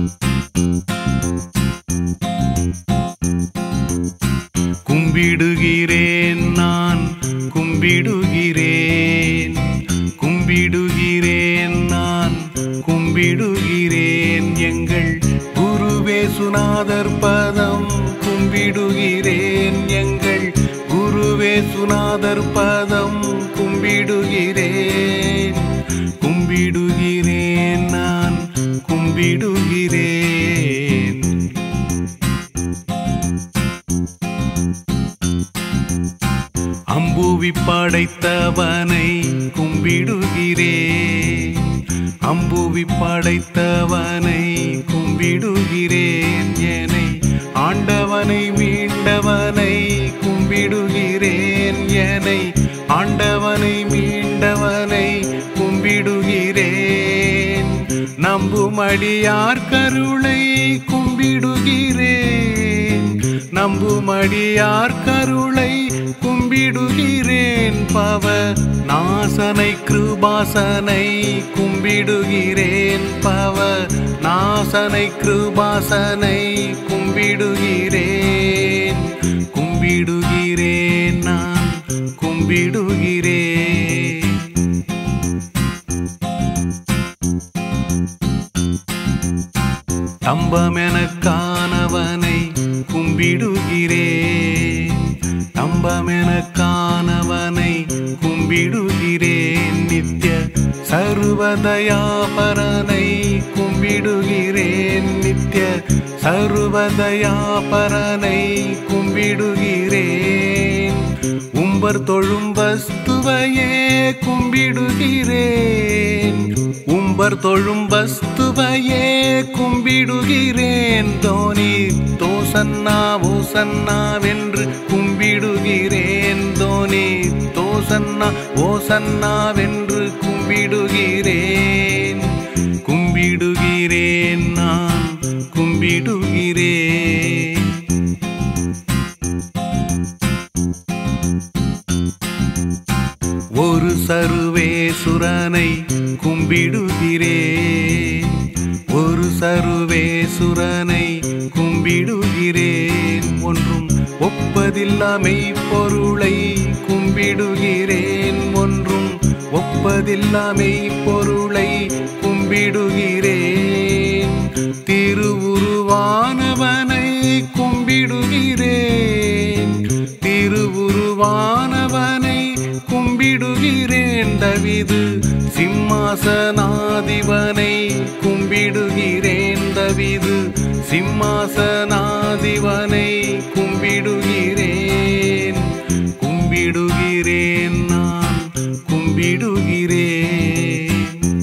கும்பிடுகிறேன் நான் கும்பிடுகிறேன் கும்பிடுகிறேன் நான் கும்பிடுகிறேன் எங்கள் குருவே சுநாதர் பதம் கும்பிடுகிறேன் எங்கள் குருவே சுநாதர் பதம் கும்பிடுகிறேன் கும்பிடுகிறேன் நான் கும்பிடுகிறேன் அம்புவி படைத்தவனை கும்பிடுகிறேன் அம்புவி படைத்தவனை கும்பிடுகிறேன் என்னை ஆண்டவனை மீண்டவனை கும்பிடுகிறேன் என்னை ஆண்டவனை மீண்டவனை கும்பிடுகிறேன் நம்புமடியார் கருளை கும்பிடுகிறேன் நம்புமடியார் கருளை கும்பிடுகிறேன் பவ நாசனை கிருபாசனை கும்பிடுகிறேன் பவ நாசனை கிருபாசனை கும்பிடுகிறேன் கும்பிடுகிறேன் நான் கும்பிடுகிறேன் தம்பமெனக்கானவனை கும்பிடுகிறேன் தம்பமெனக்கானவனை கும்பிடுகிறேன் நித்ய சர்வதயாபரனை கும்பிடுகிறேன் நித்ய சர்வதயாபரனை கும்பிடுகிறேன் உம்பர் தொழும் வஸ்துவையே கும்பிடுகிறேன் உம்பர் தொழும் வஸ்துவையே கும்பிடுகிறேன் தோனி தோசன்னா ஓசன்னாவென்று கும்பிடுகிறேன் தோனி தோசன்னா ஓசன்னாவென்று கும்பிடுகிறேன் கும்பிடுகிறேன் நான் கும்பிடுகிறேன் ஒரு சர்வேசுரனை கும்பிடுகிறேன் ஒரு சர்வேசுரனை கும்பிடுகிறேன் ஒன்றும் ஒப்பதில்லாமை பொருளை கும்பிடுகிறேன் ஒன்றும் ஒப்பதில்லாமை பொருளை கும்பிடுகிறேன் திருவுருவானவனை கும்பிடுகிறேன் திருவுருவானவனை கும்பிடுகிறேன் தவிது சிம்மாசனாதிபனை கும்பிடுகிறேன் தவிது சிம்மாசனாதிபனை கும்பிடுகிறேன் கும்பிடுகிறேன் நான் கும்பிடுகிறேன்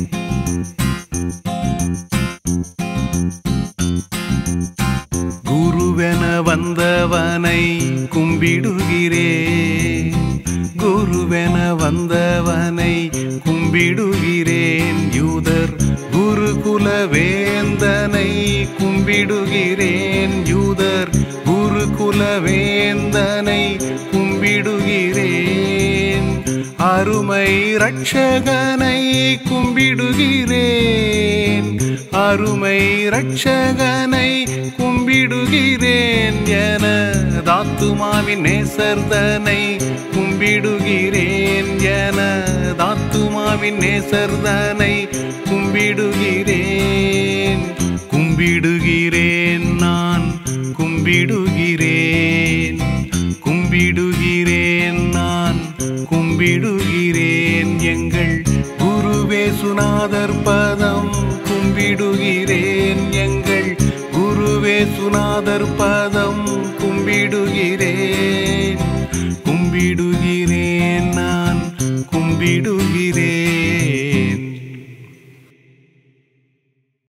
குருவென வந்தவனை கும்பிடுகிறேன் குருவென வந்தவனை கும்பிடுகிறேன் யூதர் குருகுல வேந்தனை கும்பிடுகிறேன் யூதர் குருகுல வேந்தனை கும்பிடுகிறேன் அருமை ரட்சகனை கும்பிடுகிறேன் அருமை ரட்சகனை கும்பிடுகிறேன் எனதாத்துமாவின் நேசர்தனை கும்பிடுகிறேன் எனதாத்துமாவின் நேசர்தனை கும்பிடுகிறேன் கும்பிடுகிறேன் நான் கும்பிடுகிறேன் கும்பிடுகிறேன் நான் கும்பிடுகிறேன் எங்கள் குருவே சுநாதர் பதம் கும்பிடுகிறேன் எங்கள் குருவே சுநாதர் பதம் கும்பிடுகிறேன்